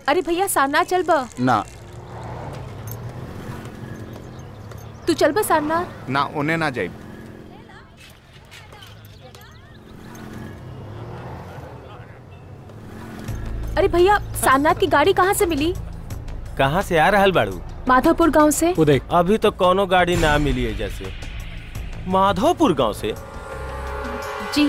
अरे भैया सारनाथ चल बा ना तू चल बा सारनाथ ना उन्हें ना जाए। अरे भैया सारनाथ की गाड़ी कहाँ से मिली? कहाँ से आ रहल बाड़ू? माधोपुर गांव से। वो देख अभी तो कोनो गाड़ी ना मिली है जैसे। माधोपुर गांव से? जी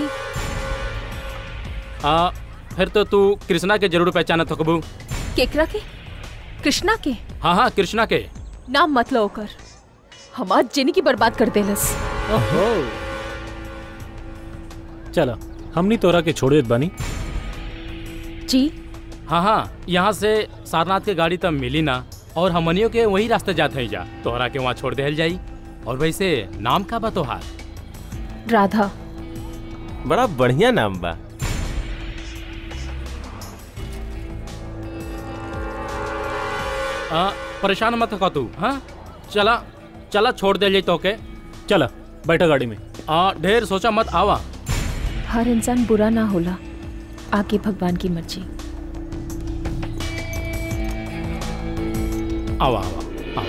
फिर तो तू कृष्णा के जरूर पहचानत हो कबू। केकरा के? कृष्णा के? हाँ हाँ कृष्णा के। नाम मत लो कर, हमार जिंदगी बर्बाद कर देलस। ओहो चला हमनी तोरा के छोड़े बानी। जी हाँ हाँ, यहाँ से सारनाथ के गाड़ी तब मिली ना और हमनियों के वही रास्ते जाते हैं जा, तोहरा के वहाँ छोड़ देहल जाई। और वैसे नाम का बा तोहार? राधा। बड़ा बढ़िया नाम बा। परेशान मत हो तू। हाँ चला चला छोड़ दे जाई तो के। चला बैठा गाड़ी में। ढेर सोचा मत आवा। हर इंसान बुरा ना होला, आगे भगवान की मर्जी। आवा आवा आवा।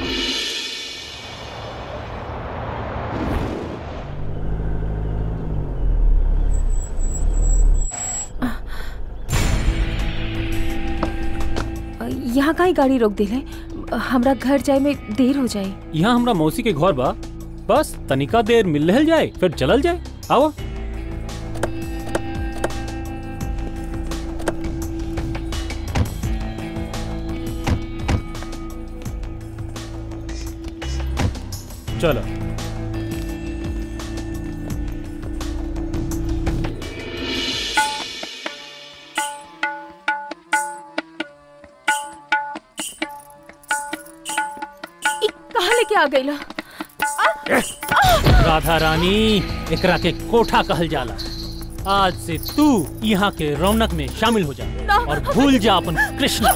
यहाँ का ही गाड़ी रोक दिले, हमरा घर जाए में देर हो जाए। यहाँ हमरा मौसी के घर बा, बस तनिका देर मिल रहल जाए फिर चलल जाए। आओ चलो। कहाँ लेके आ गई? राधा रानी एकरा के कोठा कहल जाला। आज से तू यहाँ के रौनक में शामिल हो जा और भूल जा अपन कृष्ण।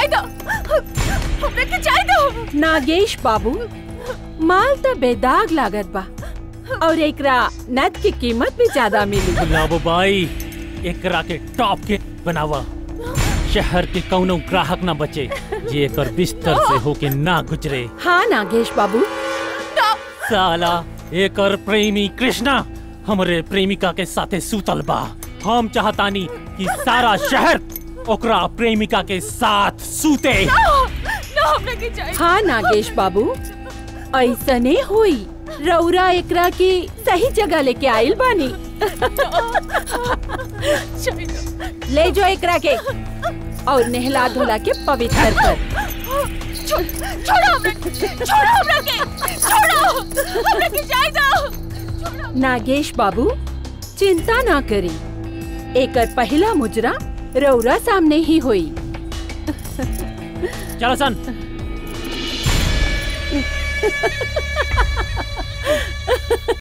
नागेश बाबू, माल तो बेदाग लागत बा और एकरा नद की कीमत भी ज्यादा मिली। गुलाबो बाई एकरा के टॉप के बनावा, शहर के कौनो ग्राहक ना बचे जे एकर बिस्तर से होके ना गुजरे। हाँ नागेश बाबू। साला एकर प्रेमी कृष्णा हमरे प्रेमिका के साथे सूतल बा। हम चाहतानी कि सारा शहर ओकरा प्रेमिका के साथ सूते। हाँ नागेश बाबू, ऐसने हुई। रौरा एकरा की सही जगह लेके आइल बानी। ले जो एकरा के और नहला धोला के पवित्र कर। नागेश बाबू चिंता ना करी, एकर पहला मुजरा रौरा सामने ही हुई। चलो सन।